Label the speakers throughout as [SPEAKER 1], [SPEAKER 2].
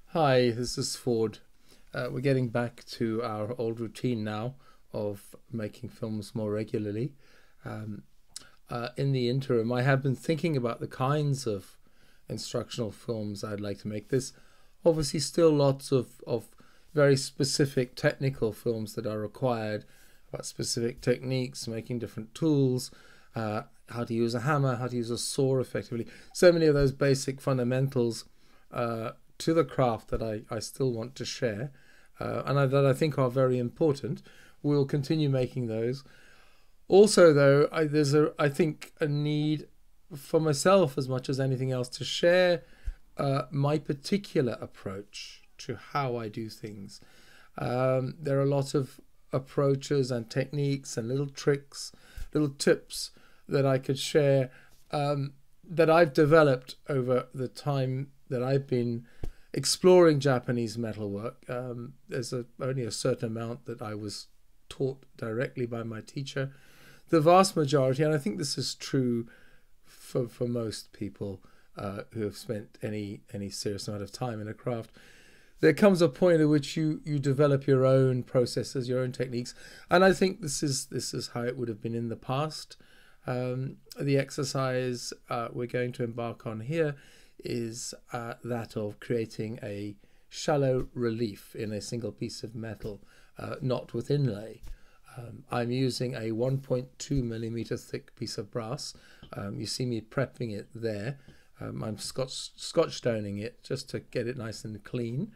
[SPEAKER 1] Hi, this is Ford. We're getting back to our old routine now of making films more regularly. Um, in the interim, I have been thinking about the kinds of instructional films I'd like to make. There's obviously still lots of very specific technical films that are required about specific techniques, making different tools, how to use a hammer, how to use a saw effectively. So many of those basic fundamentals to the craft that I still want to share that I think are very important. We'll continue making those. Also, though, there's I think a need for myself as much as anything else to share my particular approach to how I do things. There are a lot of approaches and techniques and little tricks, little tips that I could share that I've developed over the time that I've been exploring Japanese metalwork. There's only a certain amount that I was taught directly by my teacher. The vast majority, and I think this is true for most people who have spent any serious amount of time in a craft, there comes a point at which you develop your own processes, your own techniques, and I think this is how it would have been in the past. The exercise we're going to embark on here is that of creating a shallow relief in a single piece of metal, not with inlay. I'm using a 1.2 millimeter thick piece of brass. You see me prepping it there. I'm scotch stoning it just to get it nice and clean,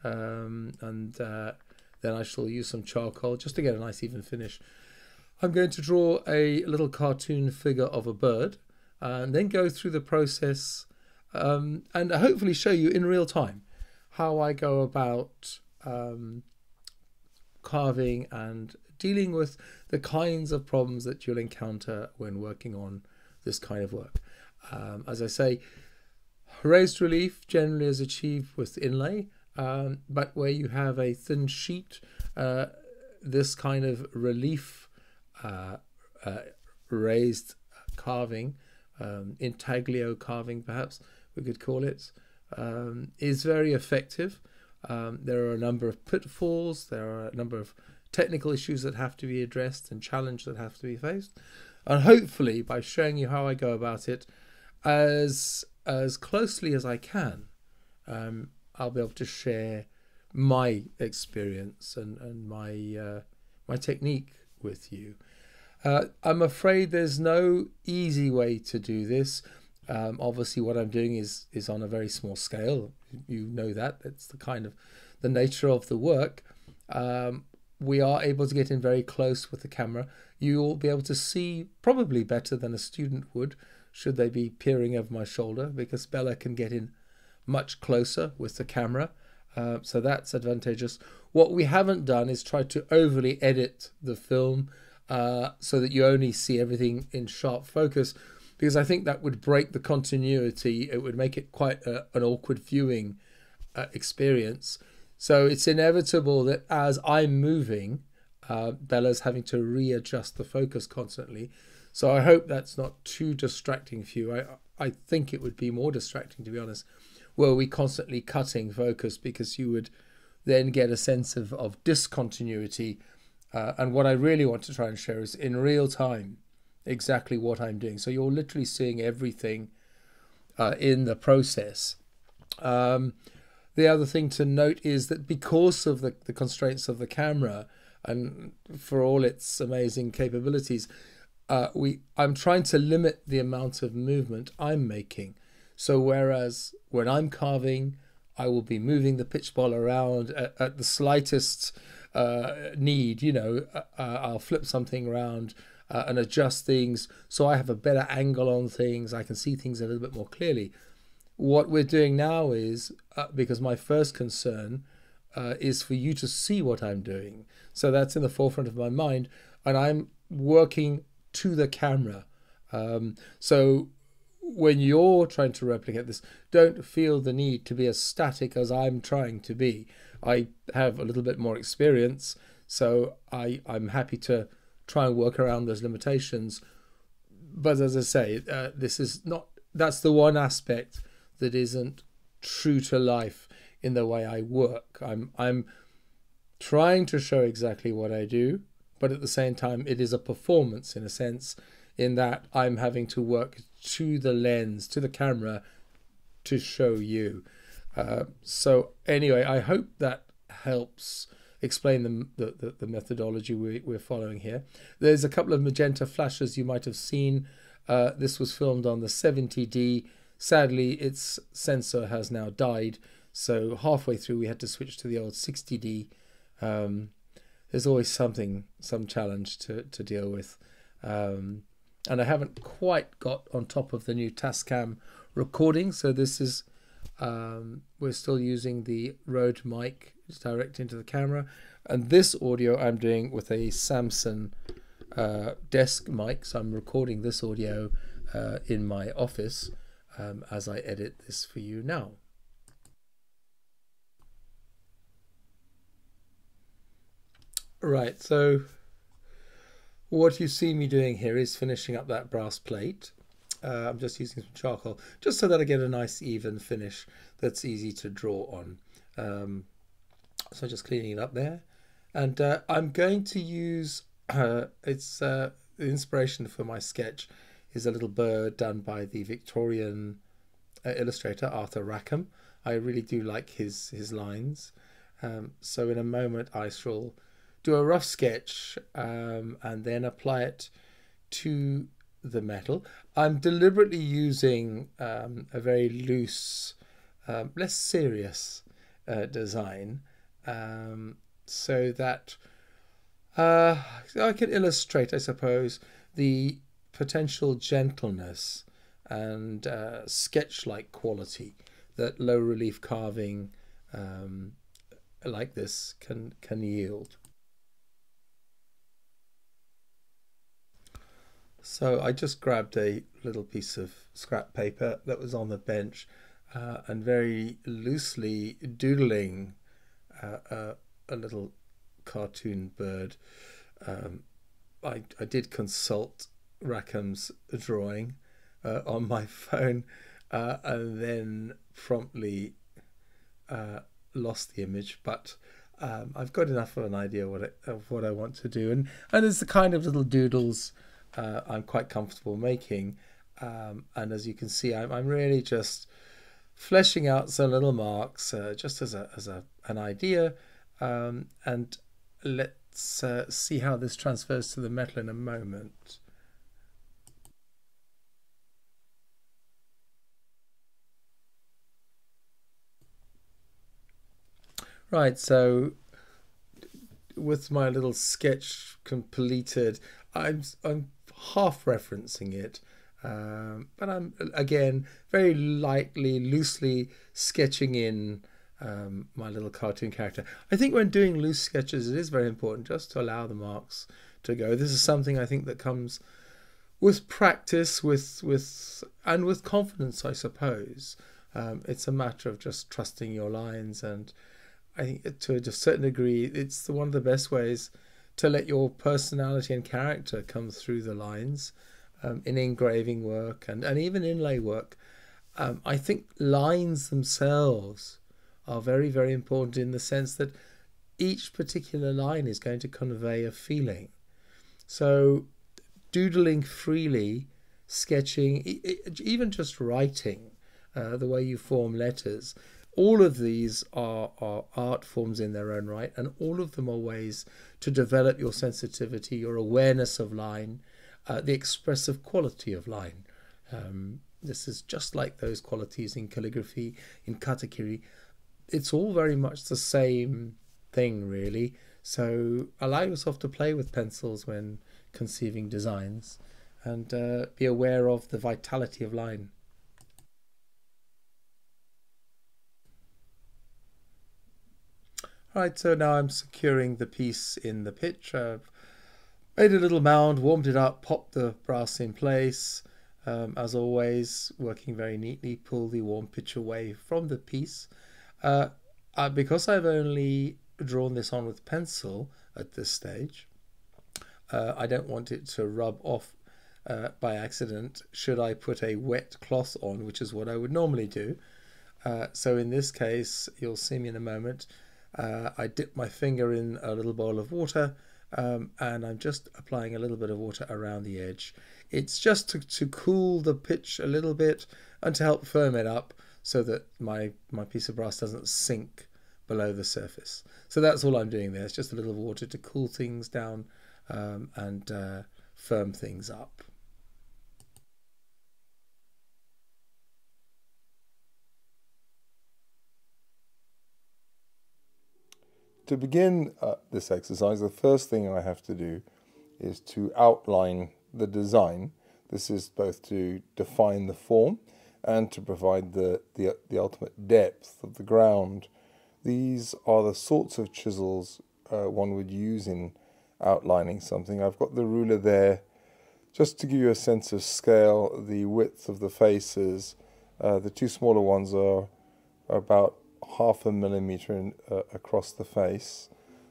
[SPEAKER 1] and then I shall use some charcoal just to get a nice even finish. I'm going to draw a little cartoon figure of a bird and then go through the process and hopefully show you in real time how I go about carving and dealing with the kinds of problems that you'll encounter when working on this kind of work. As I say, raised relief generally is achieved with inlay, but where you have a thin sheet, this kind of relief raised carving, intaglio carving perhaps we could call it, is very effective. There are a number of pitfalls, there are a number of technical issues that have to be addressed and challenges that have to be faced, and hopefully by showing you how I go about it as closely as I can, I'll be able to share my experience and my technique with you. I'm afraid there's no easy way to do this. Obviously what I'm doing is on a very small scale. You know that's the nature of the work. We are able to get in very close with the camera. You'll be able to see probably better than a student would should they be peering over my shoulder, because Bella can get in much closer with the camera, so that's advantageous. What we haven't done is try to overly edit the film so that you only see everything in sharp focus, because I think that would break the continuity. It would make it quite an awkward viewing experience. So it's inevitable that as I'm moving, Bella's having to readjust the focus constantly. So I hope that's not too distracting for you. I think it would be more distracting, to be honest, were we constantly cutting focus, because you would then get a sense of discontinuity. And what I really want to try and share is in real time exactly what I'm doing. So you're literally seeing everything in the process. The other thing to note is that because of the constraints of the camera and for all its amazing capabilities, I'm trying to limit the amount of movement I'm making. So whereas when I'm carving, I will be moving the pitch ball around at the slightest need, I'll flip something around and adjust things so I have a better angle on things. I can see things a little bit more clearly. What we're doing now is, because my first concern is for you to see what I'm doing. So that's in the forefront of my mind, and I'm working to the camera. So when you're trying to replicate this, don't feel the need to be as static as I'm trying to be. I have a little bit more experience, so I'm happy to try and work around those limitations. But as I say, that's the one aspect that isn't true to life in the way I work. I'm trying to show exactly what I do, but at the same time, it is a performance in a sense, in that I'm having to work to the lens, to the camera, to show you. So anyway, I hope that helps explain the methodology we're following here. There's a couple of magenta flashes you might have seen. This was filmed on the 70D. Sadly, its sensor has now died, so halfway through we had to switch to the old 60D. There's always some challenge to deal with. And I haven't quite got on top of the new Tascam recording, so this is we're still using the Rode mic direct into the camera, and this audio I'm doing with a Samsung desk mic, so I'm recording this audio in my office as I edit this for you now. Right, so what you see me doing here is finishing up that brass plate. I'm just using some charcoal just so that I get a nice even finish that's easy to draw on. So just cleaning it up there, and I'm going to use the inspiration for my sketch is a little bird done by the Victorian illustrator Arthur Rackham. I really do like his lines. So in a moment I shall do a rough sketch and then apply it to the metal. I'm deliberately using a very loose, less serious design so that I can illustrate, I suppose, the potential gentleness and sketch-like quality that low relief carving like this can yield. So I just grabbed a little piece of scrap paper that was on the bench and very loosely doodling a little cartoon bird. I did consult Rackham's drawing on my phone and then promptly lost the image, but I've got enough of an idea of what I want to do, and it's the kind of little doodles I'm quite comfortable making, and as you can see, I'm really just fleshing out some little marks just as an idea, and let's see how this transfers to the metal in a moment. Right, so with my little sketch completed, I'm half referencing it, but I'm again very lightly, loosely sketching in my little cartoon character. I think when doing loose sketches, it is very important just to allow the marks to go. This is something I think that comes with practice, with confidence, I suppose. It's a matter of just trusting your lines, and I think to a certain degree, it's one of the best ways to let your personality and character come through the lines in engraving work and even inlay work. I think lines themselves are very, very important in the sense that each particular line is going to convey a feeling. So doodling freely, sketching, even just writing, the way you form letters, all of these are art forms in their own right, and all of them are ways to develop your sensitivity, your awareness of line, the expressive quality of line. This is just like those qualities in calligraphy, in katakiri. It's all very much the same thing, really. So allow yourself to play with pencils when conceiving designs, and be aware of the vitality of line. Right, so now I'm securing the piece in the pitch. I've made a little mound, warmed it up, popped the brass in place. As always, working very neatly, pull the warm pitch away from the piece. Because I've only drawn this on with pencil at this stage, I don't want it to rub off by accident should I put a wet cloth on, which is what I would normally do. So in this case, you'll see me in a moment. I dip my finger in a little bowl of water, and I'm just applying a little bit of water around the edge. It's just to cool the pitch a little bit and to help firm it up so that my piece of brass doesn't sink below the surface. So that's all I'm doing there. It's just a little water to cool things down and firm things up.
[SPEAKER 2] To begin this exercise, the first thing I have to do is to outline the design. This is both to define the form and to provide the ultimate depth of the ground. These are the sorts of chisels one would use in outlining something. I've got the ruler there just to give you a sense of scale. The width of the faces, the two smaller ones are about 0.5 millimeter across the face.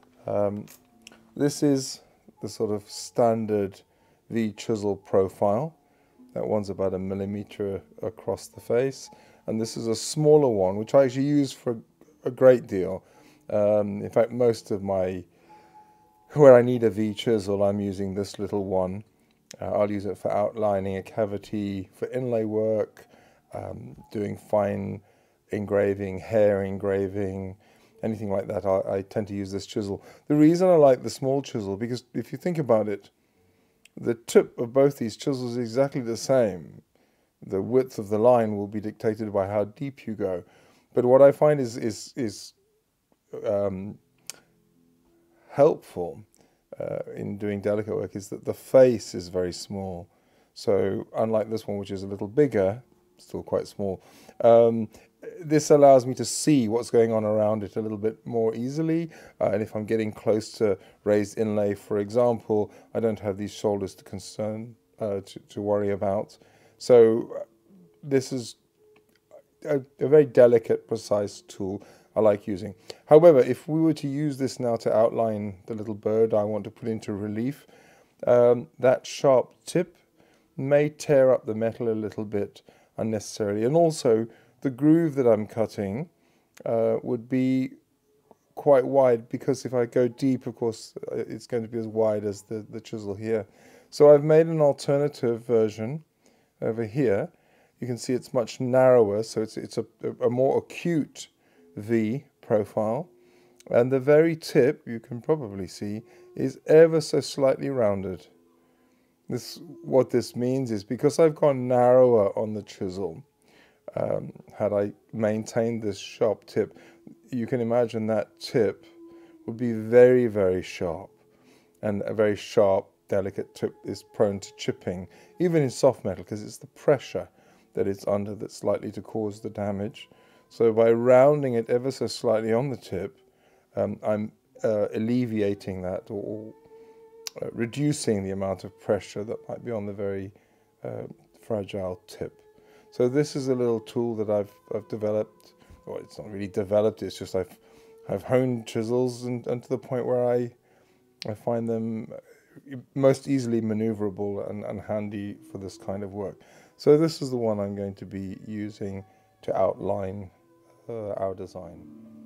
[SPEAKER 2] This is the sort of standard V chisel profile. That one's about 1 millimeter across the face, and this is a smaller one which I actually use for a great deal. In fact, most of where I need a V chisel, I'm using this little one. I'll use it for outlining a cavity, for inlay work, doing fine engraving, hair engraving, anything like that. I tend to use this chisel. The reason I like the small chisel, because if you think about it, the tip of both these chisels is exactly the same. The width of the line will be dictated by how deep you go. But what I find is helpful in doing delicate work is that the face is very small. So unlike this one, which is a little bigger, still quite small, this allows me to see what's going on around it a little bit more easily. And if I'm getting close to raised inlay, for example, I don't have these shoulders to worry about. So this is a very delicate, precise tool I like using. However, if we were to use this now to outline the little bird I want to put into relief, that sharp tip may tear up the metal a little bit unnecessarily. And also, the groove that I'm cutting would be quite wide, because if I go deep, of course, it's going to be as wide as the chisel here. So I've made an alternative version over here. You can see it's much narrower, so it's a more acute V profile. And the very tip, you can probably see, is ever so slightly rounded. What this means is, because I've gone narrower on the chisel, had I maintained this sharp tip, you can imagine that tip would be very, very sharp. And a very sharp, delicate tip is prone to chipping, even in soft metal, because it's the pressure that it's under that's likely to cause the damage. So by rounding it ever so slightly on the tip, I'm alleviating that, or reducing the amount of pressure that might be on the very fragile tip. So this is a little tool that I've developed. Well, it's not really developed, it's just I've honed chisels and to the point where I find them most easily maneuverable and handy for this kind of work. So this is the one I'm going to be using to outline our design.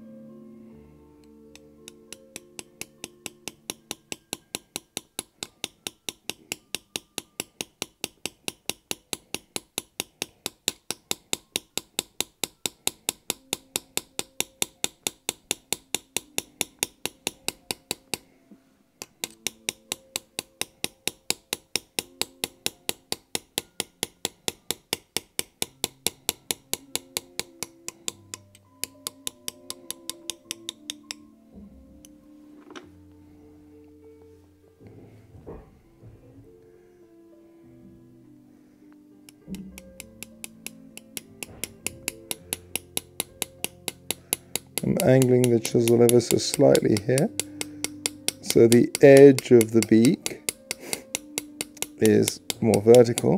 [SPEAKER 2] I'm angling the chisel ever so slightly here, so the edge of the beak is more vertical.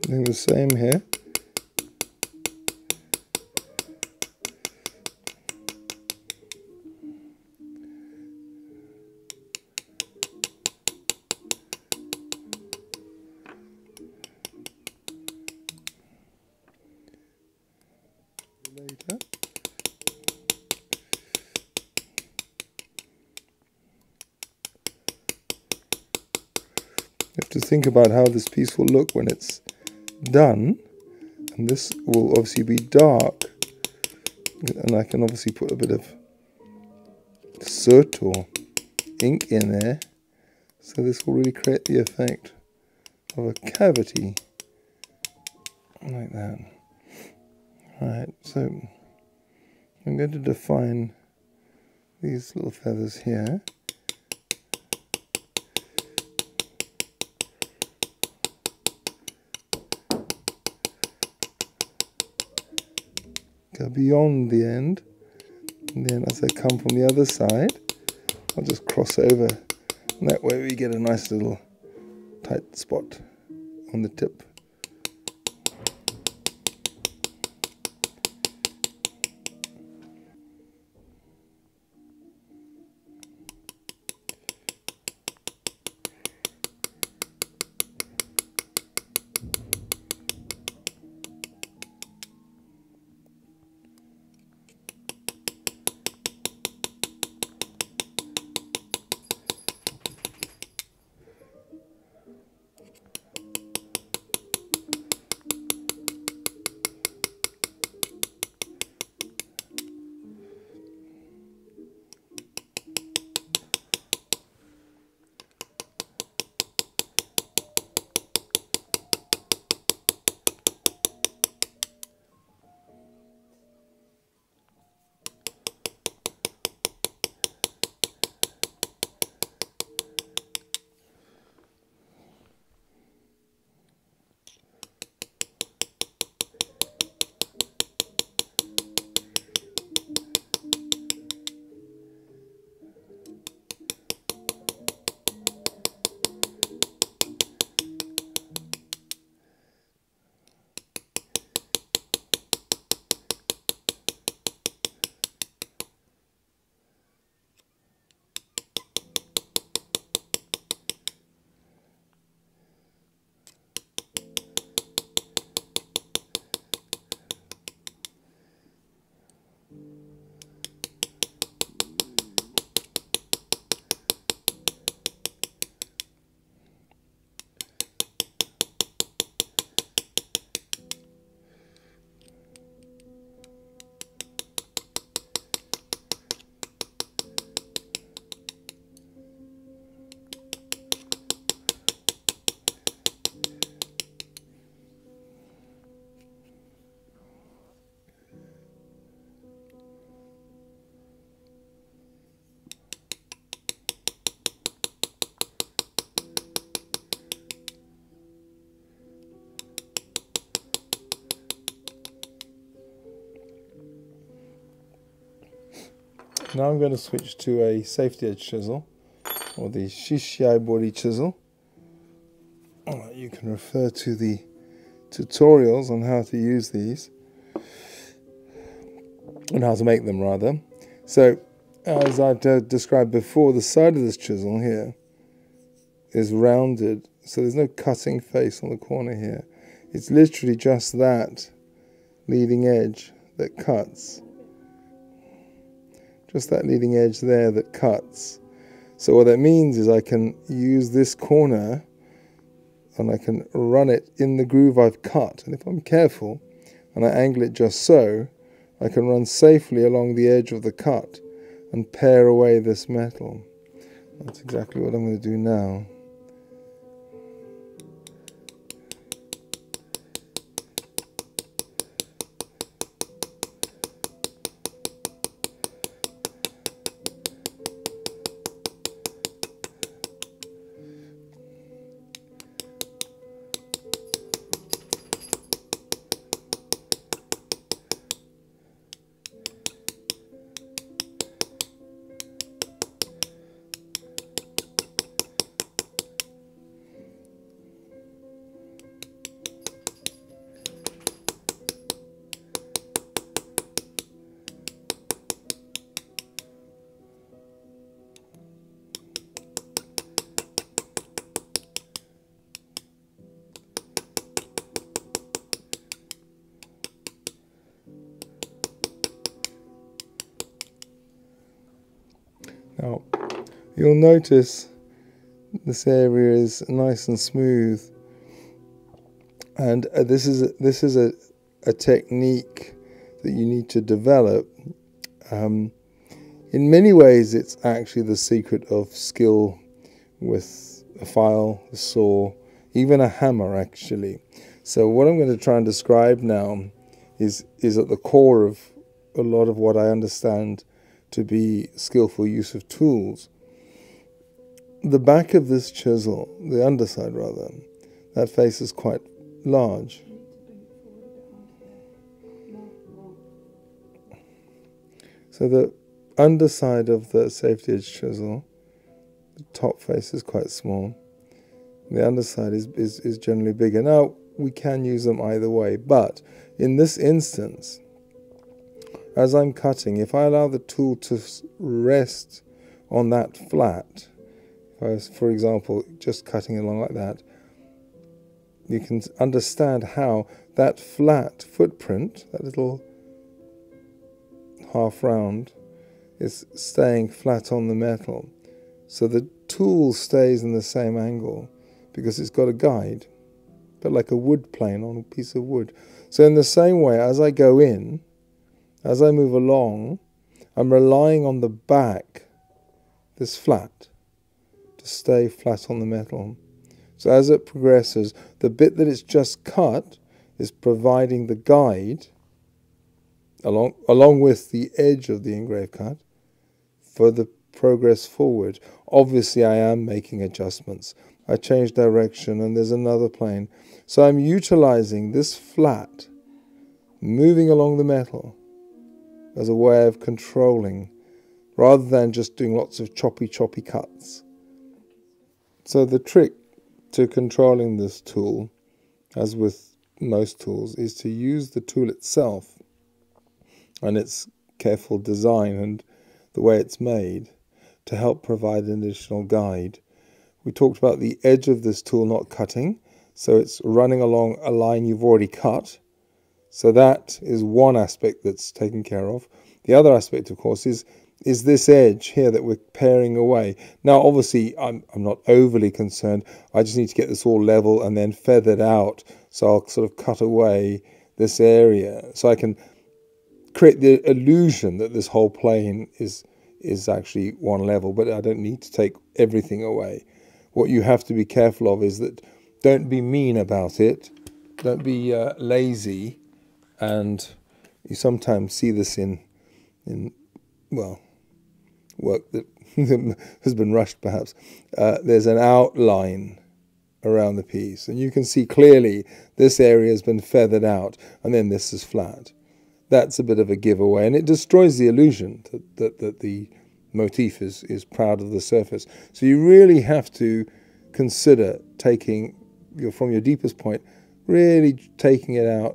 [SPEAKER 2] Doing the same here. Later. You have to think about how this piece will look when it's done, and this will obviously be dark, and I can obviously put a bit of soot or ink in there, so this will really create the effect of a cavity like that. Right, so I'm going to define these little feathers here. Go beyond the end, and then as I come from the other side, I'll just cross over, and that way we get a nice little tight spot on the tip. Now I'm going to switch to a safety edge chisel, or the Shishiai body chisel. You can refer to the tutorials on how to use these, and how to make them rather. So, as I've described before, the side of this chisel here is rounded, so there's no cutting face on the corner here. It's literally just that leading edge that cuts. Just that leading edge there that cuts. So what that means is I can use this corner and I can run it in the groove I've cut. And if I'm careful and I angle it just so, I can run safely along the edge of the cut and pare away this metal. That's exactly what I'm going to do now. Now, you'll notice this area is nice and smooth, and this is a technique that you need to develop. In many ways, it's actually the secret of skill with a file, a saw, even a hammer, actually. So what I'm going to try and describe now is at the core of a lot of what I understand to be skillful use of tools. The back of this chisel, the underside rather, that face is quite large. So the underside of the safety edge chisel, the top face is quite small. The underside is generally bigger. Now, we can use them either way, but in this instance, as I'm cutting, if I allow the tool to rest on that flat, if I was, for example, just cutting along like that, you can understand how that flat footprint, that little half round, is staying flat on the metal. So the tool stays in the same angle because it's got a guide, but like a wood plane on a piece of wood. So in the same way, as I go in, as I move along, I'm relying on the back, this flat, to stay flat on the metal. So as it progresses, the bit that it's just cut is providing the guide, along with the edge of the engraved cut, for the progress forward. Obviously, I am making adjustments. I change direction and there's another plane. So I'm utilizing this flat, moving along the metal, as a way of controlling, rather than just doing lots of choppy cuts. So the trick to controlling this tool, as with most tools, is to use the tool itself and its careful design and the way it's made to help provide an additional guide. We talked about the edge of this tool not cutting, so it's running along a line you've already cut. So that is one aspect that's taken care of. The other aspect, of course, is this edge here that we're paring away. Now, obviously, I'm not overly concerned. I just need to get this all level and then feathered out. So I'll sort of cut away this area so I can create the illusion that this whole plane is actually one level, but I don't need to take everything away. What you have to be careful of is that don't be mean about it. Don't be lazy. And you sometimes see this in well, work that has been rushed perhaps. There's an outline around the piece, and you can see clearly this area has been feathered out, and then this is flat. That's a bit of a giveaway, and it destroys the illusion that the motif is proud of the surface. So you really have to consider taking, from your deepest point, really taking it out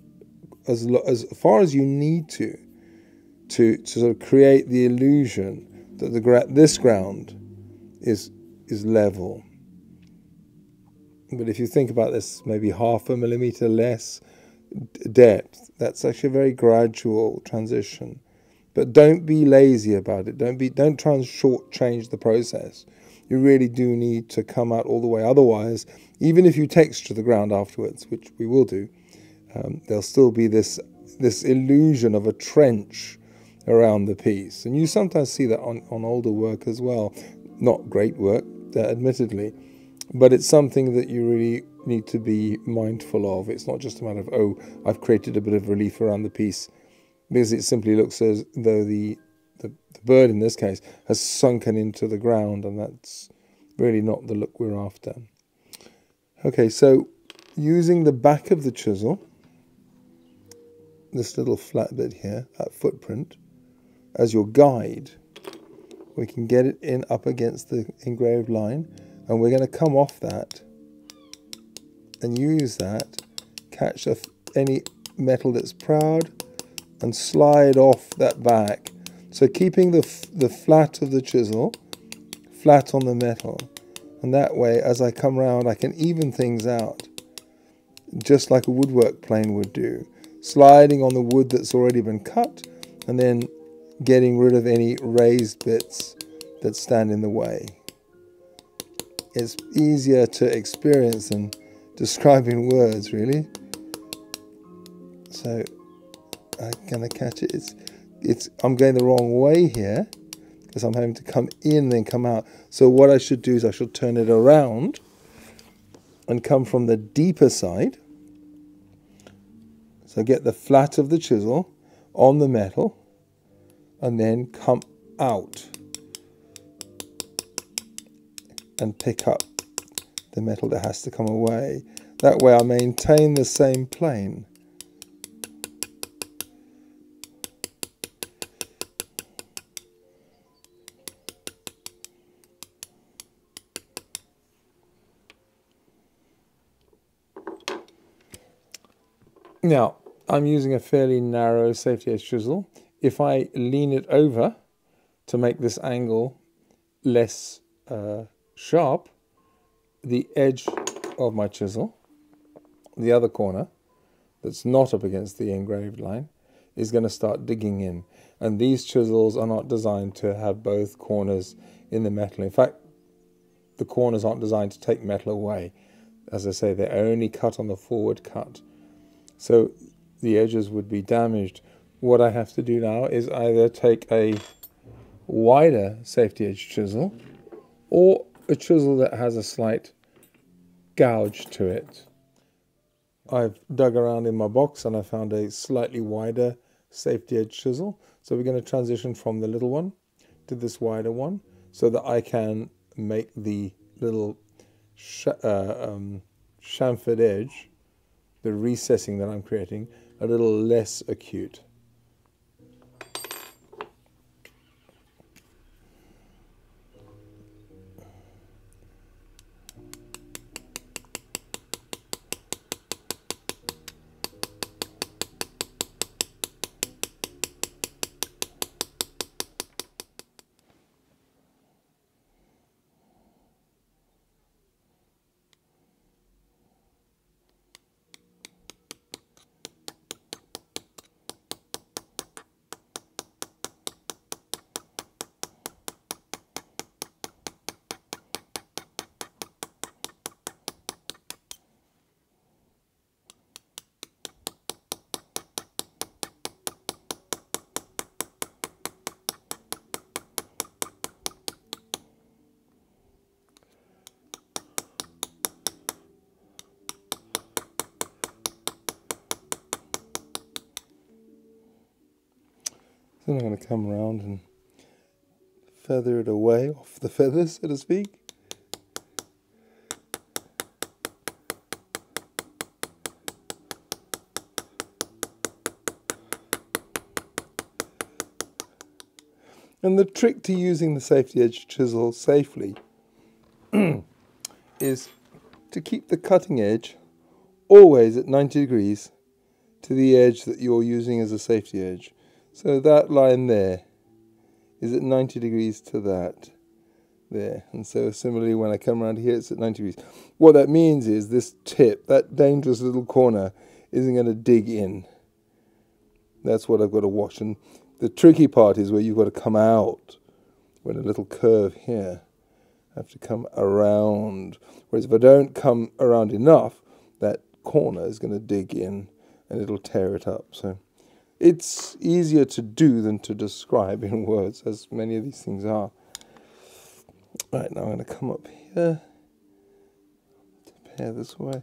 [SPEAKER 2] as far as you need to sort of create the illusion that this ground is level. But if you think about this, maybe 0.5 millimeter less depth, that's actually a very gradual transition. But don't be lazy about it. Don't try and shortchange the process. You really do need to come out all the way. Otherwise, even if you texture the ground afterwards, which we will do, there'll still be this illusion of a trench around the piece. And you sometimes see that on older work as well. Not great work, admittedly, but it's something that you really need to be mindful of. It's not just a matter of, oh, I've created a bit of relief around the piece, because it simply looks as though the bird in this case has sunken into the ground, and that's really not the look we're after. Okay, so using the back of the chisel, this little flat bit here, that footprint, as your guide, we can get it in up against the engraved line, and we're going to come off that and use that, catch any metal that's proud, and slide off that back. So keeping the flat of the chisel flat on the metal, and that way as I come round I can even things out, just like a woodwork plane would do, sliding on the wood that's already been cut and then getting rid of any raised bits that stand in the way. It's easier to experience than describing words, really. So I'm gonna catch it. I'm going the wrong way here because I'm having to come in then come out. So what I should do is I should turn it around and come from the deeper side. So get the flat of the chisel on the metal and then come out and pick up the metal that has to come away. That way I maintain the same plane. Now, I'm using a fairly narrow safety edge chisel. If I lean it over to make this angle less sharp, the edge of my chisel, the other corner that's not up against the engraved line, is going to start digging in. And these chisels are not designed to have both corners in the metal. In fact, the corners aren't designed to take metal away. As I say, they're only cut on the forward cut. So the edges would be damaged. What I have to do now is either take a wider safety edge chisel or a chisel that has a slight gouge to it. I've dug around in my box and I found a slightly wider safety edge chisel. So we're going to transition from the little one to this wider one so that I can make the little chamfered edge, the recessing that I'm creating, a little less acute. Then I'm going to come around and feather it away off the feathers, so to speak. And the trick to using the safety edge chisel safely is to keep the cutting edge always at 90 degrees to the edge that you're using as a safety edge. So that line there is at 90 degrees to that there. And so similarly when I come around here, it's at 90 degrees. What that means is this tip, that dangerous little corner, isn't going to dig in. That's what I've got to watch. And the tricky part is where you've got to come out with a little curve here. I have to come around. Whereas if I don't come around enough, that corner is going to dig in and it'll tear it up. So it's easier to do than to describe in words, as many of these things are. Right, now I'm going to come up here, pair this way.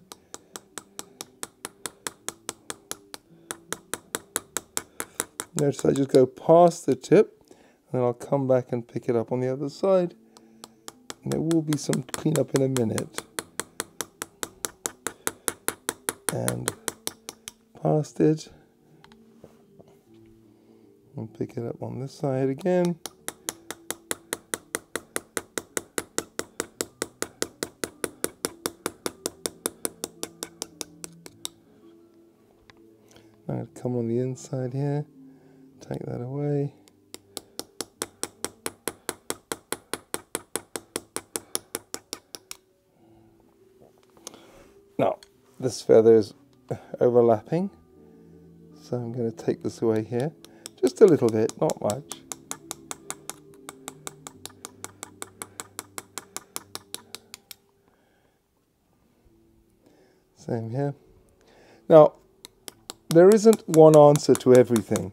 [SPEAKER 2] Notice I just go past the tip, and then I'll come back and pick it up on the other side. And there will be some cleanup in a minute. And past it. And pick it up on this side again. I'm going to come on the inside here, take that away. Now, this feather is overlapping, so I'm going to take this away here. Just a little bit, not much. Same here. Now, there isn't one answer to everything.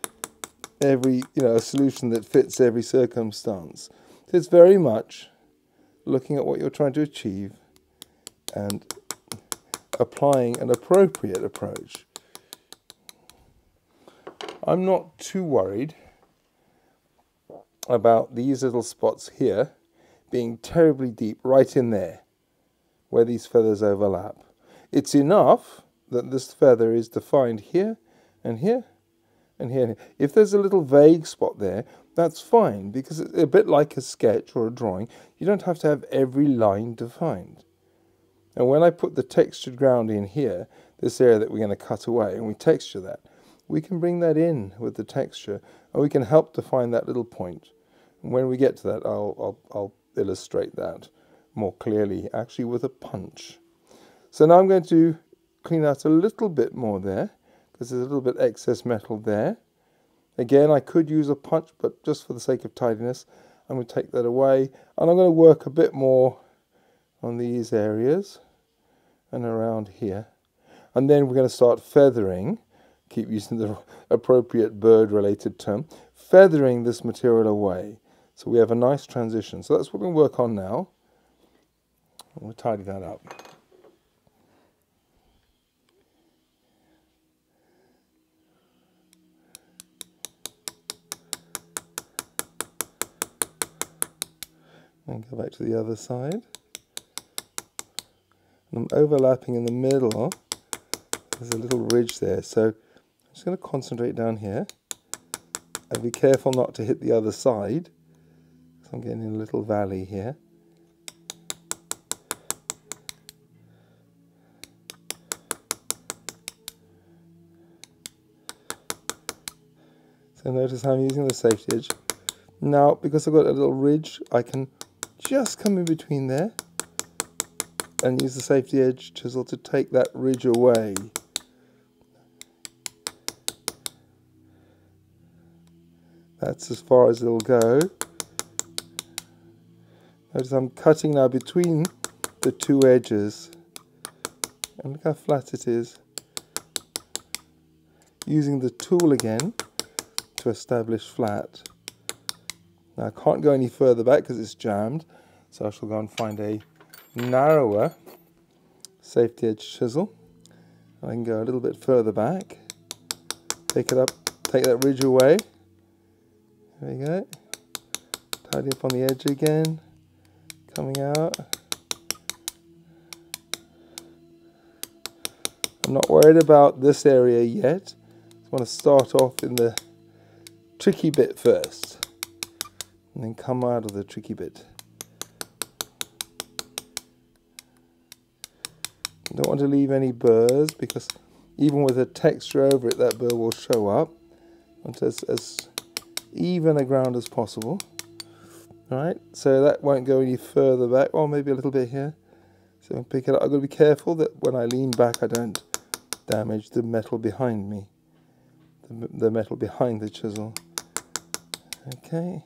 [SPEAKER 2] A solution that fits every circumstance. It's very much looking at what you're trying to achieve and applying an appropriate approach. I'm not too worried about these little spots here being terribly deep right in there where these feathers overlap. It's enough that this feather is defined here and here and here. If there's a little vague spot there, that's fine, because it's a bit like a sketch or a drawing. You don't have to have every line defined. And when I put the textured ground in here, this area that we're going to cut away, and we texture that, we can bring that in with the texture, and we can help define that little point. And when we get to that, I'll illustrate that more clearly, actually with a punch. So now I'm going to clean out a little bit more there, because there's a little bit excess metal there. Again, I could use a punch, but just for the sake of tidiness, I'm going to take that away, and I'm going to work a bit more on these areas and around here. And then we're going to start feathering, keep using the appropriate bird-related term, feathering this material away. So we have a nice transition. So that's what we're going to work on now. We'll tidy that up. And go back to the other side. And I'm overlapping in the middle. There's a little ridge there, so I'm just going to concentrate down here and be careful not to hit the other side. So I'm getting in a little valley here. So notice how I'm using the safety edge. Now, because I've got a little ridge, I can just come in between there and use the safety edge chisel to take that ridge away. That's as far as it'll go. Notice I'm cutting now between the two edges. And look how flat it is. Using the tool again to establish flat. Now I can't go any further back because it's jammed, so I shall go and find a narrower safety edge chisel. I can go a little bit further back, take it up, take that ridge away. There we go. Tidy up on the edge again, coming out. I'm not worried about this area yet. I want to start off in the tricky bit first, and then come out of the tricky bit. I don't want to leave any burrs, because even with a texture over it, that burr will show up. I want as even a ground as possible. Right, so that won't go any further back, or maybe a little bit here. So I'll pick it up. I've got to be careful that when I lean back I don't damage the metal behind me, the metal behind the chisel. Okay.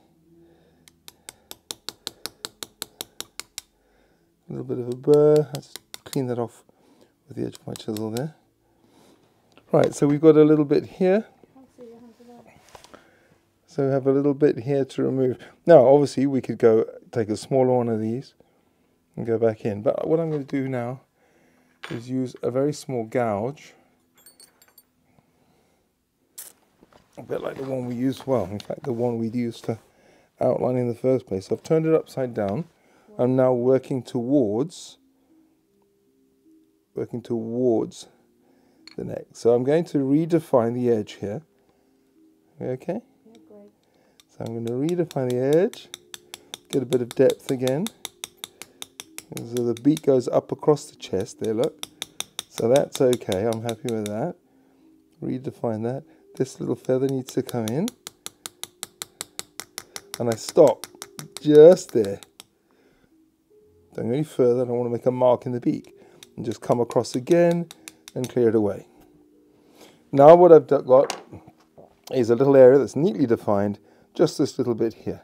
[SPEAKER 2] A little bit of a burr. Let's clean that off with the edge of my chisel there. Right, so we've got a little bit here. So we have a little bit here to remove. Now, obviously, we could go take a smaller one of these and go back in. But what I'm going to do now is use a very small gouge, a bit like the one we used. Well, in fact, the one we used to outline in the first place. So I've turned it upside down. I'm now working towards the neck. So I'm going to redefine the edge here. Okay? So I'm going to redefine the edge, get a bit of depth again. So the beak goes up across the chest there, look. So that's okay, I'm happy with that. Redefine that. This little feather needs to come in. And I stop just there. Don't go any further, I don't want to make a mark in the beak. And just come across again and clear it away. Now what I've got is a little area that's neatly defined, just this little bit here.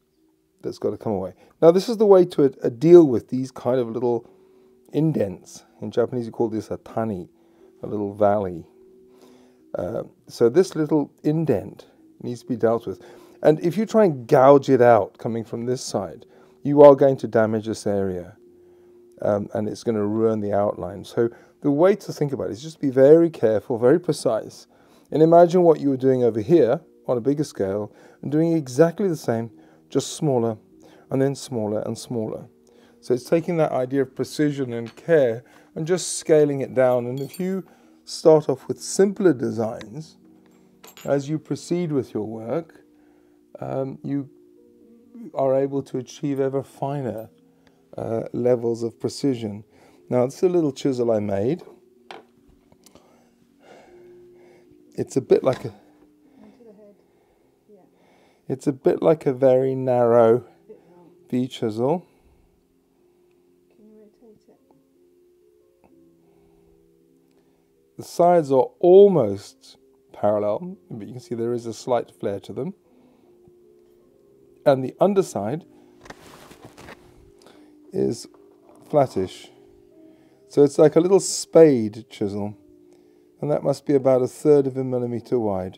[SPEAKER 2] That's got to come away. Now this is the way to deal with these kind of little indents In Japanese you call this a tani, a little valley. So this little indent needs to be dealt with. And if you try and gouge it out coming from this side, you are going to damage this area. And it's going to ruin the outline. So the way to think about it is just be very careful, very precise. And imagine what you were doing over here on a bigger scale and doing exactly the same, just smaller, and then smaller and smaller. So it's taking that idea of precision and care and just scaling it down. And if you start off with simpler designs, as you proceed with your work, you are able to achieve ever finer levels of precision. Now, it's a little chisel I made. It's a bit like a... It's a bit like a very narrow V chisel.
[SPEAKER 3] Can you rotate it?
[SPEAKER 2] The sides are almost parallel, but you can see there is a slight flare to them. And the underside is flattish. So it's like a little spade chisel. And that must be about 1/3 of a millimeter wide.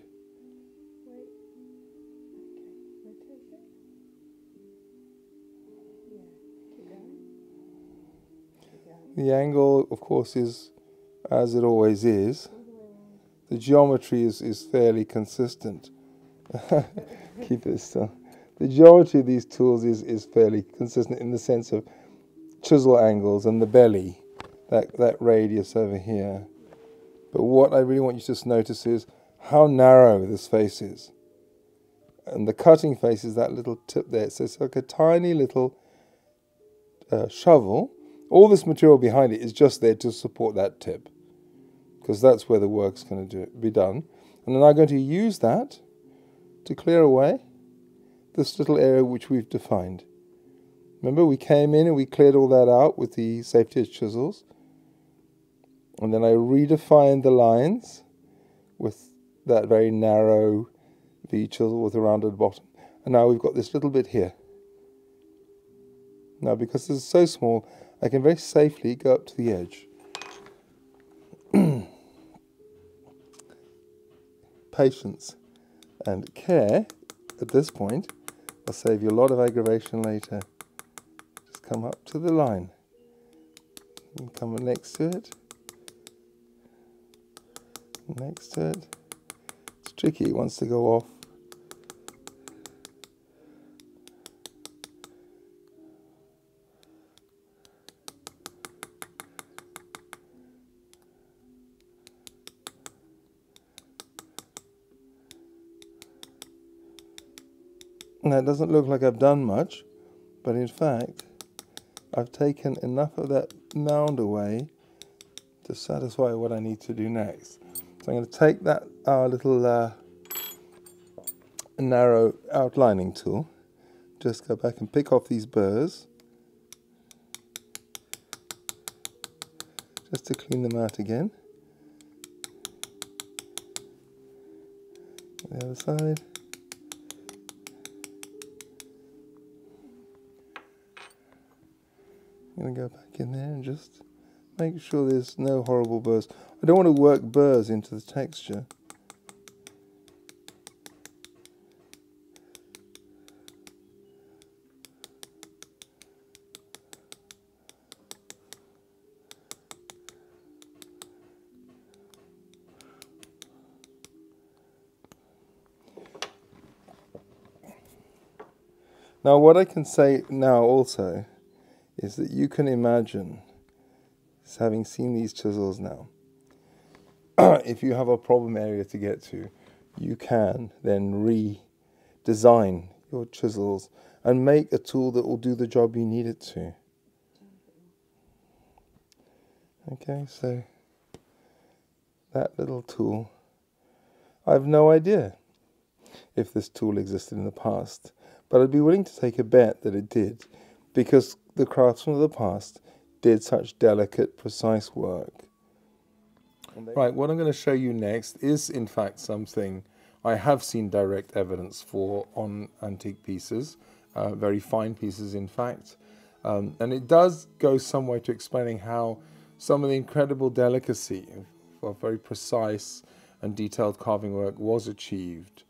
[SPEAKER 2] The angle, of course, is as it always is. The geometry is fairly consistent. Keep it still. The geometry of these tools is fairly consistent in the sense of chisel angles and the belly, that radius over here. But what I really want you to notice is how narrow this face is. And the cutting face is that little tip there. So it's like a tiny little shovel. All this material behind it is just there to support that tip, because that's where the work's going to be done. And then I'm going to use that to clear away this little area which we've defined. Remember, we came in and we cleared all that out with the safety edge chisels. And then I redefined the lines with that very narrow V chisel with a rounded bottom. And now we've got this little bit here. Now, because this is so small, I can very safely go up to the edge. Patience and care at this point will save you a lot of aggravation later. Just come up to the line and come next to it. Next to it. It's tricky, it wants to go off. Now, it doesn't look like I've done much, but in fact, I've taken enough of that mound away to satisfy what I need to do next. So I'm going to take that little narrow outlining tool, just go back and pick off these burrs, just to clean them out again. The other side. I'm going to go back in there and just make sure there's no horrible burrs. I don't want to work burrs into the texture. Now, what I can say now also is that you can imagine, having seen these chisels now, if you have a problem area to get to, you can then redesign your chisels and make a tool that will do the job you need it to. Okay, so that little tool, I have no idea if this tool existed in the past, but I'd be willing to take a bet that it did, because the craftsmen of the past did such delicate, precise work. Right, what I'm going to show you next is in fact something I have seen direct evidence for on antique pieces, very fine pieces in fact, and it does go some way to explaining how some of the incredible delicacy of very precise and detailed carving work was achieved.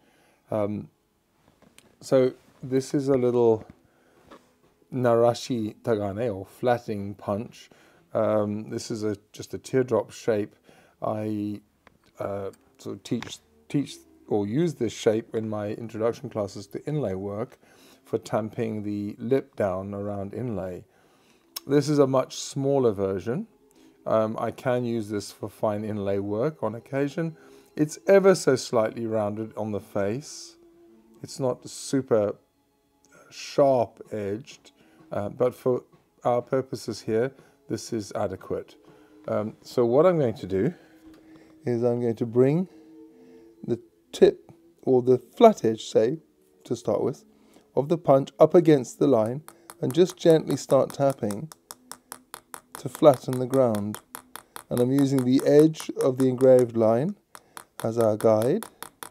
[SPEAKER 2] So this is a little narashi tagane, or flattening punch. This is just a teardrop shape. I sort of teach or use this shape in my introduction classes to inlay work for tamping the lip down around inlay. This is a much smaller version. I can use this for fine inlay work on occasion. It's ever so slightly rounded on the face. It's not super sharp edged, but for our purposes here, this is adequate. So what I'm going to do is I'm going to bring the tip, or the flat edge, say, to start with, of the punch up against the line and just gently start tapping to flatten the ground. And I'm using the edge of the engraved line as our guide.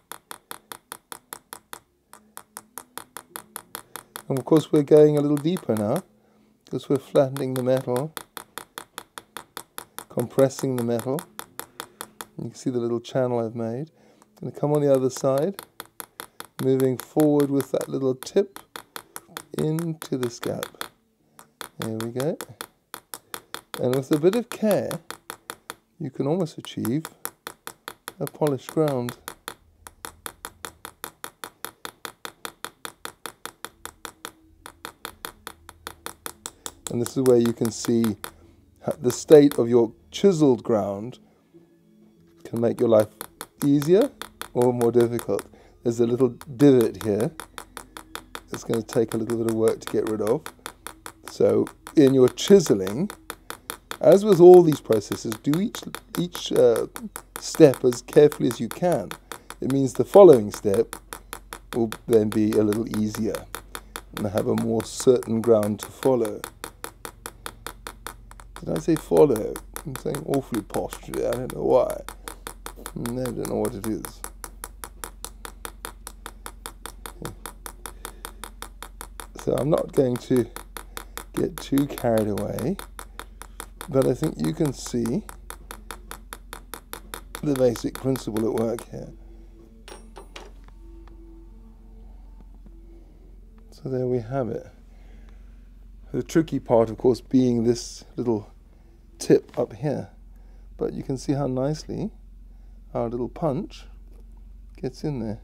[SPEAKER 2] And of course we're going a little deeper now, because we're flattening the metal, compressing the metal. You can see the little channel I've made. I'm going to come on the other side, moving forward with that little tip into this gap. There we go. And with a bit of care, you can almost achieve a polished ground. And this is where you can see the state of your chiseled ground can make your life easier or more difficult. There's a little divot here. It's going to take a little bit of work to get rid of. So in your chiseling, as with all these processes, do each step as carefully as you can. It means the following step will then be a little easier and have a more certain ground to follow. Did I say follow? I'm saying awfully posh today. I don't know why. I don't know what it is. So I'm not going to get too carried away, but I think you can see the basic principle at work here. So there we have it. The tricky part, of course, being this little tip up here, but you can see how nicely our little punch gets in there.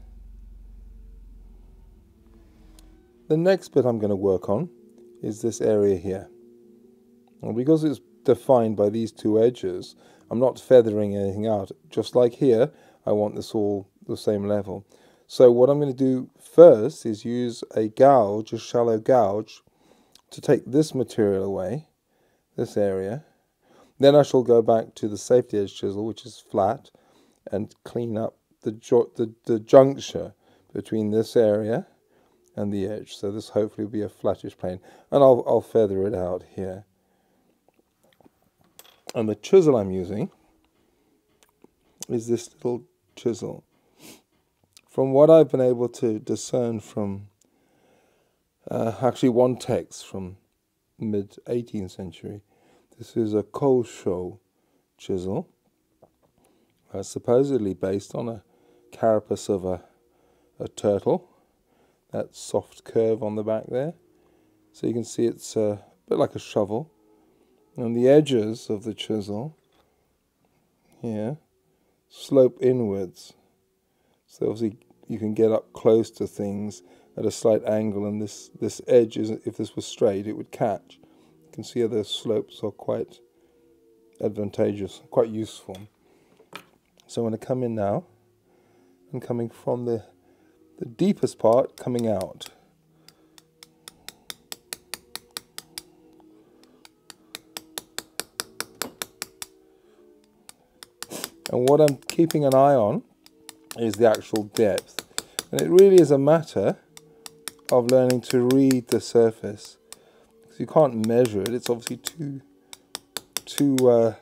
[SPEAKER 2] The next bit I'm going to work on is this area here. And because it's defined by these two edges, I'm not feathering anything out. Just like here, I want this all the same level. So what I'm going to do first is use a gouge, a shallow gouge, to take this material away, this area. Then I shall go back to the safety edge chisel, which is flat, and clean up the juncture between this area and the edge. So this hopefully will be a flattish plane, and I'll feather it out here. And the chisel I'm using is this little chisel. From what I've been able to discern from actually one text from mid-18th century, this is a Kosho chisel, supposedly based on a carapace of a turtle. That soft curve on the back there. So you can see it's a bit like a shovel. And the edges of the chisel here slope inwards. So obviously you can get up close to things at a slight angle, and this edge, if this was straight, it would catch. You can see how the slopes are quite advantageous, quite useful. So I'm going to come in now, and coming from the deepest part, coming out. And what I'm keeping an eye on is the actual depth. And it really is a matter of learning to read the surface. Because you can't measure it, it's obviously too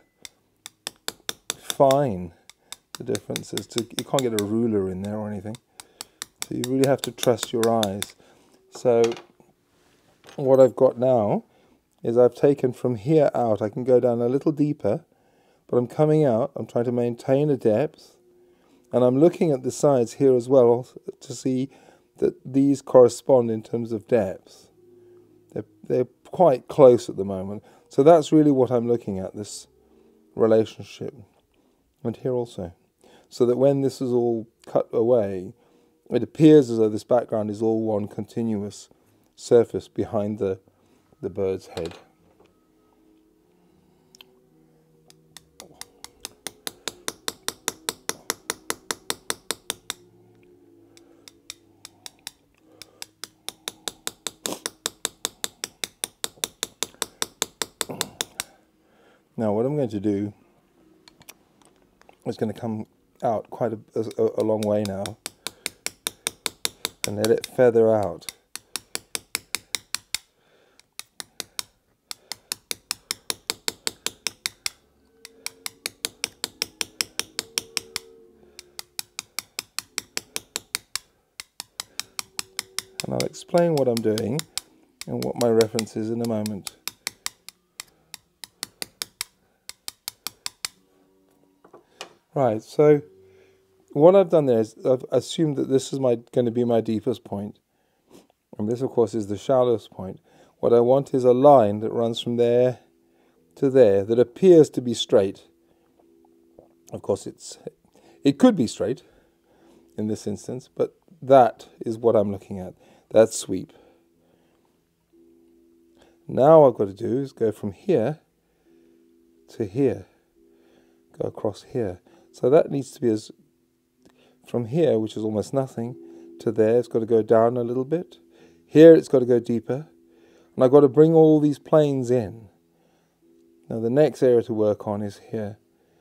[SPEAKER 2] fine, the differences. You can't get a ruler in there or anything. So you really have to trust your eyes. So what I've got now is I've taken from here out. I can go down a little deeper, but I'm coming out. I'm trying to maintain a depth, and I'm looking at the sides here as well to see that these correspond in terms of depth. They're quite close at the moment. So that's really what I'm looking at, this relationship. And here also. So that when this is all cut away, it appears as though this background is all one continuous surface behind the bird's head. Now what I'm going to do is going to come out quite a long way now and let it feather out. And I'll explain what I'm doing and what my reference is in a moment. Right, so what I've done there is I've assumed that this is going to be my deepest point. And this, of course, is the shallowest point. What I want is a line that runs from there to there that appears to be straight. Of course, it could be straight in this instance, but that is what I'm looking at. That sweep. Now what I've got to do is go from here to here. Go across here. So that needs to be from here, which is almost nothing, to there. It's got to go down a little bit. Here it's got to go deeper. And I've got to bring all these planes in. Now the next area to work on is here.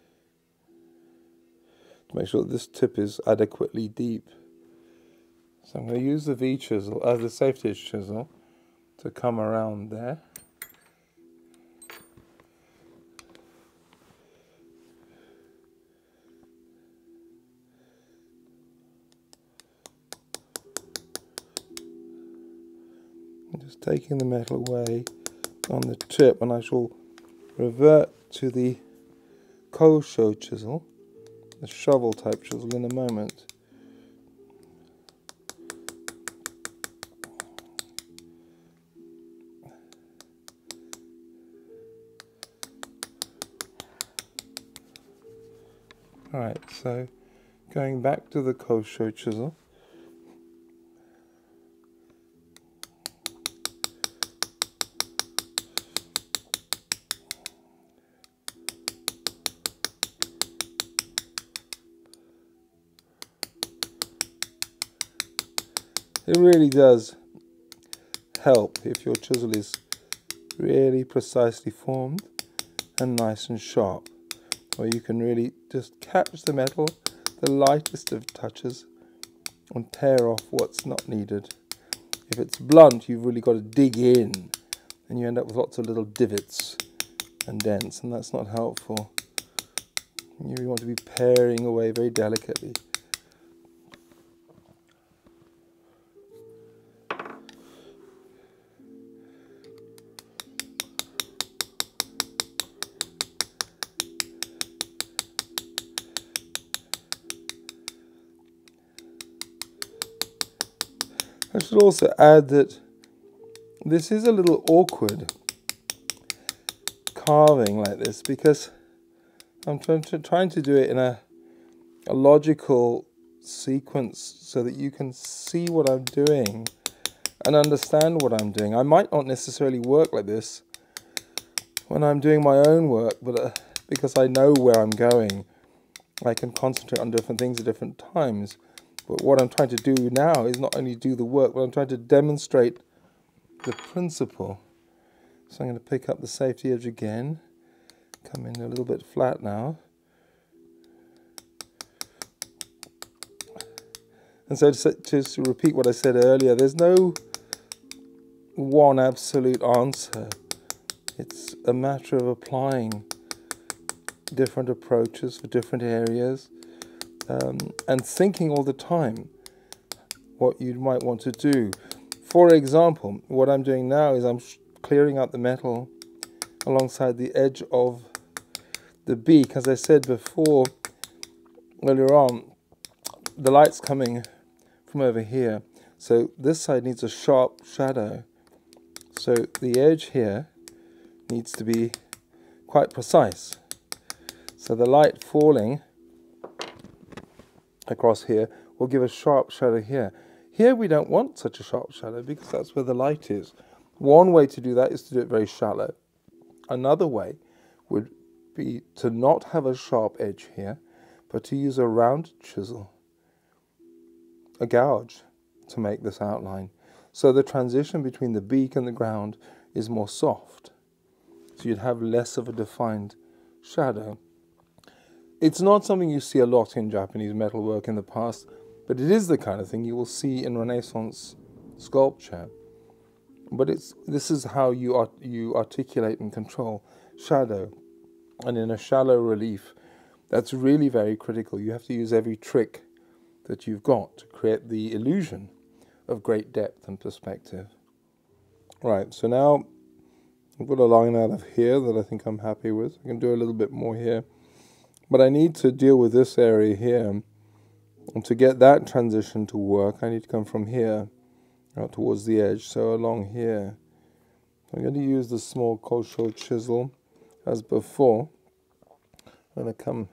[SPEAKER 2] To make sure that this tip is adequately deep. So I'm going to use the V chisel, the safety edge chisel, to come around there. Just taking the metal away on the tip, and I shall revert to the Kosho chisel, the shovel type chisel, in a moment. Alright, so going back to the Kosho chisel. It really does help if your chisel is really precisely formed and nice and sharp, where you can really just catch the metal, the lightest of touches, and tear off what's not needed. If it's blunt, you've really got to dig in, and you end up with lots of little divots and dents, and that's not helpful. You really want to be paring away very delicately. I should also add that this is a little awkward carving like this, because I'm trying to do it in a logical sequence so that you can see what I'm doing and understand what I'm doing. I might not necessarily work like this when I'm doing my own work, but because I know where I'm going, I can concentrate on different things at different times. But what I'm trying to do now is not only do the work, but I'm trying to demonstrate the principle. So I'm going to pick up the safety edge again, come in a little bit flat now. And so just to repeat what I said earlier, there's no one absolute answer. It's a matter of applying different approaches for different areas. And thinking all the time what you might want to do. For example, what I'm doing now is I'm clearing out the metal alongside the edge of the beak. As I said before, earlier on, the light's coming from over here, so this side needs a sharp shadow. So the edge here needs to be quite precise. So the light falling across here will give a sharp shadow here. Here we don't want such a sharp shadow because that's where the light is. One way to do that is to do it very shallow. Another way would be to not have a sharp edge here, but to use a round chisel, a gouge, to make this outline. So the transition between the beak and the ground is more soft. So you'd have less of a defined shadow. It's not something you see a lot in Japanese metalwork in the past, but it is the kind of thing you will see in Renaissance sculpture. But this is how you articulate and control shadow. And in a shallow relief, that's really very critical. You have to use every trick that you've got to create the illusion of great depth and perspective. Right, so now I've got a line out of here that I think I'm happy with. I can do a little bit more here. But I need to deal with this area here. And to get that transition to work, I need to come from here out towards the edge, so along here. I'm going to use the small Kosho chisel as before. I'm going to come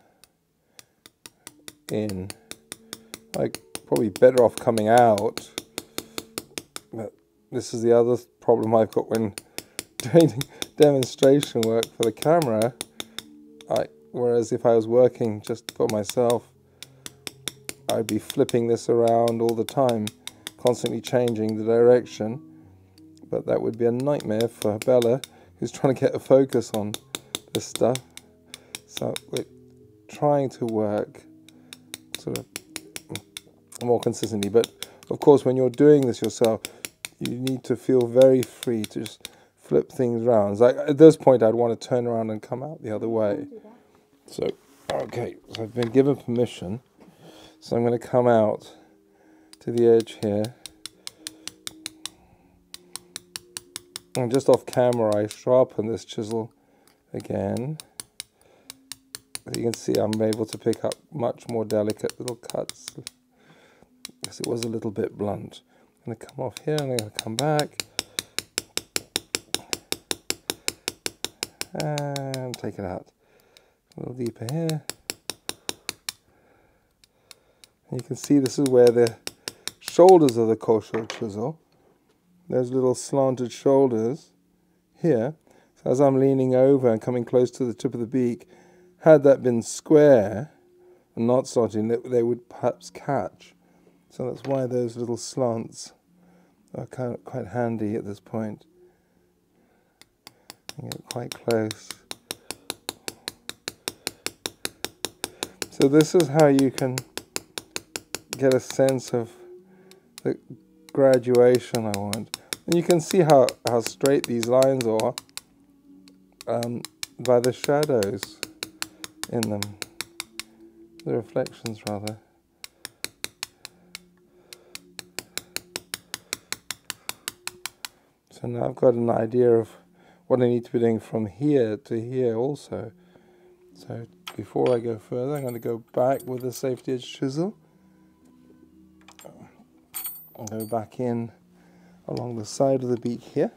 [SPEAKER 2] in. Like, probably better off coming out. But this is the other problem I've got when doing demonstration work for the camera. Whereas if I was working just for myself, I'd be flipping this around all the time, constantly changing the direction. But that would be a nightmare for Bella, who's trying to get a focus on this stuff. So we're trying to work sort of more consistently. But of course, when you're doing this yourself, you need to feel very free to just flip things around. Like at this point, I'd want to turn around and come out the other way. So, okay, so I've been given permission. So I'm going to come out to the edge here. And just off camera, I sharpen this chisel again. As you can see, I'm able to pick up much more delicate little cuts, because it was a little bit blunt. I'm going to come off here, and I'm going to come back. And take it out. A little deeper here. And you can see this is where the shoulders of the Kosho chisel, those little slanted shoulders here. So as I'm leaning over and coming close to the tip of the beak, had that been square and not slanting, they would perhaps catch. So that's why those little slants are quite handy at this point. And get quite close. So this is how you can get a sense of the graduation I want. And you can see how straight these lines are by the shadows in them, the reflections rather. So now I've got an idea of what I need to be doing from here to here also. So before I go further, I'm going to go back with the safety edge chisel. I'll go back in along the side of the beak here.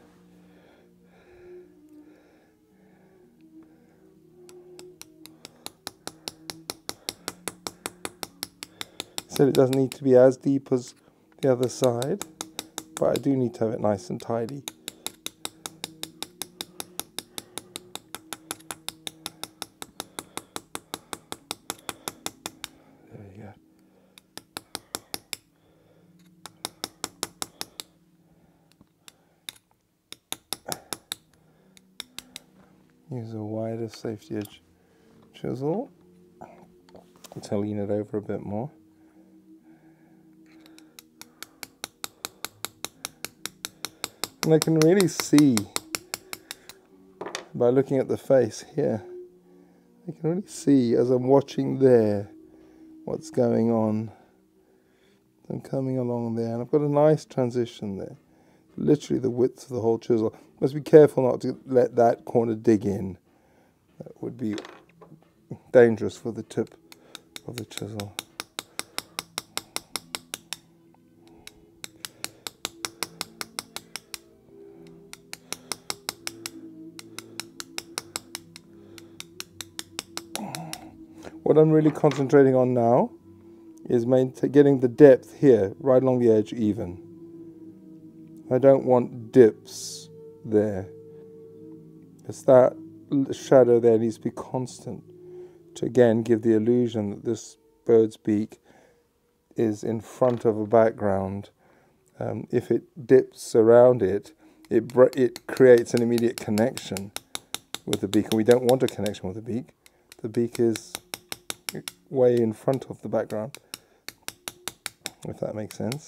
[SPEAKER 2] So it doesn't need to be as deep as the other side, but I do need to have it nice and tidy. Use a wider safety edge chisel to lean it over a bit more. And I can really see, by looking at the face here, I can really see as I'm watching there what's going on. I'm coming along there, and I've got a nice transition there. literally the width of the whole chisel. Must be careful not to let that corner dig in. That would be dangerous for the tip of the chisel. What I'm really concentrating on now is getting the depth here, right along the edge, even. I don't want dips there. It's that shadow there needs to be constant to, again, give the illusion that this bird's beak is in front of a background. If it dips around it, it creates an immediate connection with the beak, and we don't want a connection with the beak. The beak is way in front of the background, if that makes sense.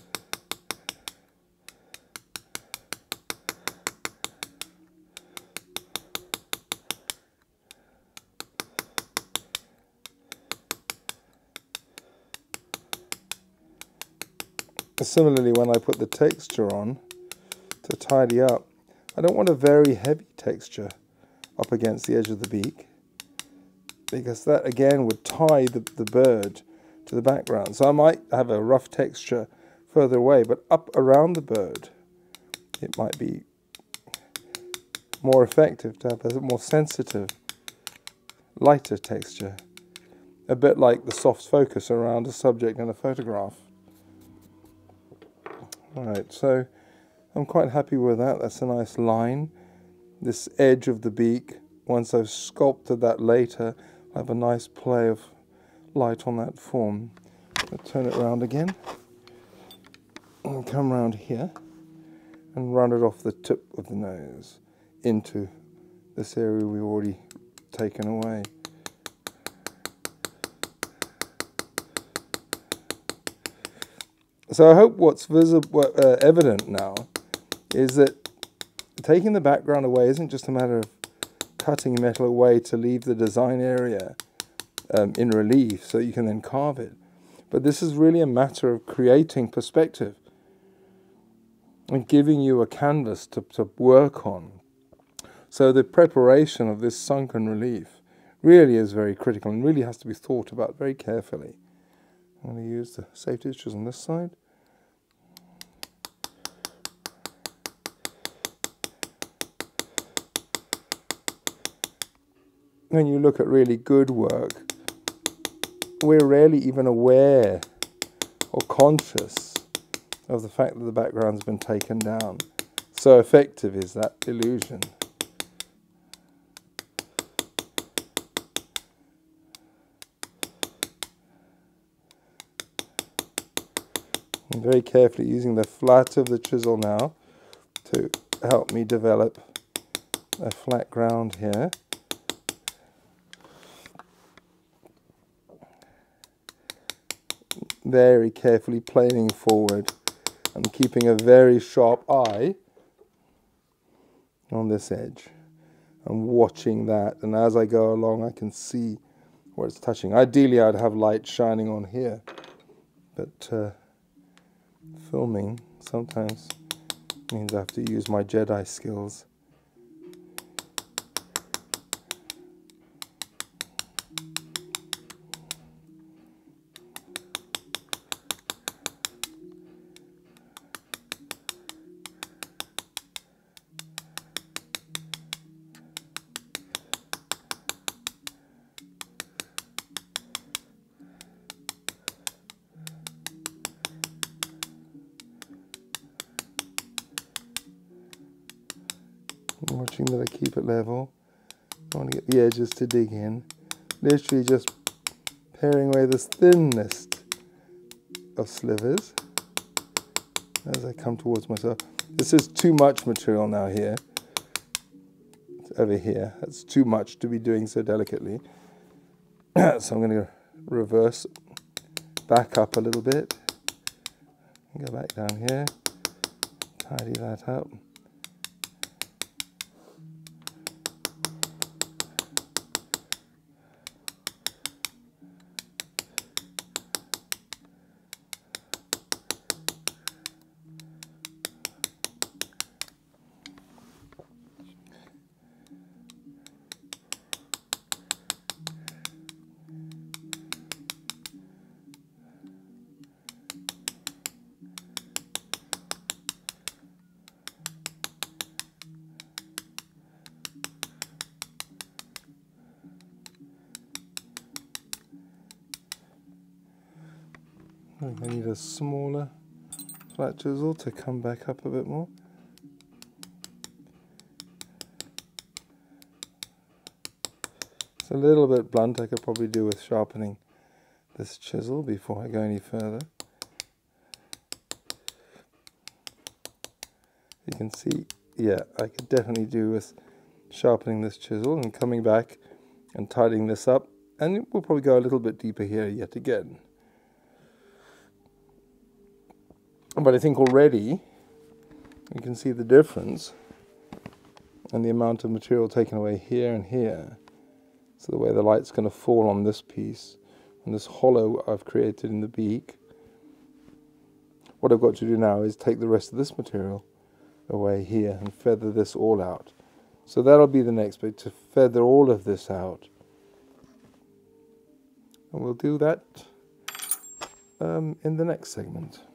[SPEAKER 2] Similarly, when I put the texture on to tidy up, I don't want a very heavy texture up against the edge of the beak, because that again would tie the bird to the background. So I might have a rough texture further away, but up around the bird it might be more effective to have a more sensitive, lighter texture, a bit like the soft focus around a subject in a photograph. Alright, so I'm quite happy with that. That's a nice line. This edge of the beak, once I've sculpted that later, I have a nice play of light on that form. I'll turn it around again and come around here and run it off the tip of the nose into this area we've already taken away. So I hope what's evident now is that taking the background away isn't just a matter of cutting metal away to leave the design area in relief so you can then carve it. But this is really a matter of creating perspective and giving you a canvas to work on. So the preparation of this sunken relief really is very critical and really has to be thought about very carefully. I'm going to use the safety stitches on this side. When you look at really good work, we're rarely even aware or conscious of the fact that the background's been taken down. So effective is that illusion. I'm very carefully using the flat of the chisel now to help me develop a flat ground here. Very carefully planing forward and keeping a very sharp eye on this edge and watching that, and as I go along I can see where it's touching. Ideally I'd have light shining on here, but filming sometimes means I have to use my Jedi skills. Watching that I keep it level. I want to get the edges to dig in. Literally just paring away this thinnest of slivers as I come towards myself. This is too much material now here. It's over here. That's too much to be doing so delicately. So I'm going to reverse, back up a little bit. Go back down here. Tidy that up. I think I need a smaller flat chisel to come back up a bit more. It's a little bit blunt. I could probably do with sharpening this chisel before I go any further. You can see, yeah, I could definitely do with sharpening this chisel and coming back and tidying this up, and we'll probably go a little bit deeper here yet again. But I think already you can see the difference and the amount of material taken away here and here. So the way the light's going to fall on this piece and this hollow I've created in the beak. What I've got to do now is take the rest of this material away here and feather this all out. So that'll be the next bit, to feather all of this out. And we'll do that in the next segment.